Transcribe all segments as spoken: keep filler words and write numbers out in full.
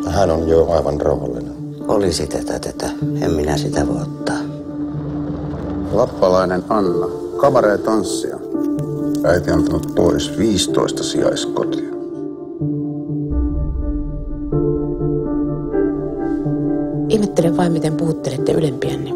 Hän on jo aivan rauhallinen. Olisi tätä tätä. En minä sitä voi ottaa. Lappalainen Anna. Kabaree-tanssia. Äiti on antanut pois viisitoista sijaiskotia. Ihmettelen vain, miten puhuttelette ylempiänne.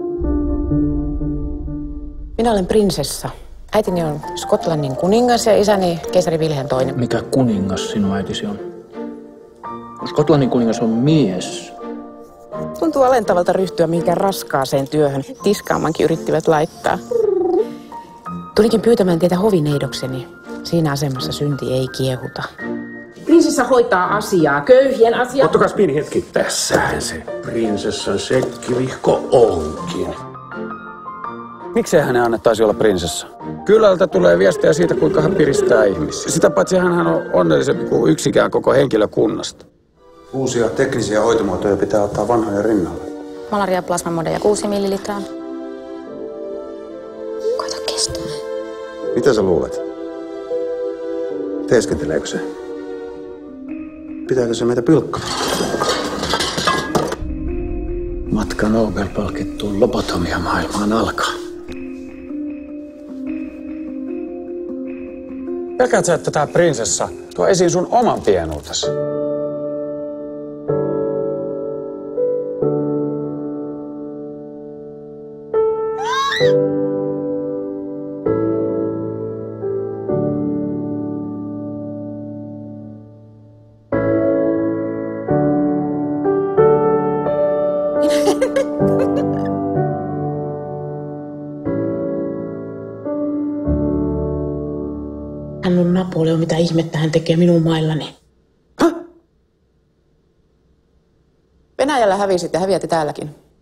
Minä olen prinsessa. Äitini on Skotlannin kuningas ja isäni keisari Vilhelm toinen. Mikä kuningas sinun äitisi on? Skotlannin kuningas on mies. Tuntuu alentavalta ryhtyä mihinkään raskaaseen työhön. Tiskaamankin yrittivät laittaa. Tulinkin pyytämään teitä hovineidokseni. Siinä asemassa synti ei kiehuta. Prinsessa hoitaa asiaa, köyhien asiaa. Ottakas pieni hetki. Tässähän se prinsessan sekkivihko onkin. Miksei hänen annettaisi olla prinsessa? Kylältä tulee viestejä siitä, kuinka hän piristää ihmisiä. Sitä paitsi hän on onnellisempi kuin yksikään koko henkilökunnasta. Uusia teknisiä hoitomuotoja pitää ottaa vanhoja rinnalle. Malaria plasmamodeja kuusi millilitraa. Koita kestää. Mitä sä luulet? Teeskenteleekö se? Pitääkö se meitä pilkkaa? Matka Nobel-palkittuun lobotomia-maailmaan alkaa. Pelkäät sä, että tää prinsessa tuo esiin sun oman pienuutesi? Hän on Napoleon, mitä ihmettä hän tekee minun maillani. Häh? Venäjällä hävisit ja häviätte täälläkin.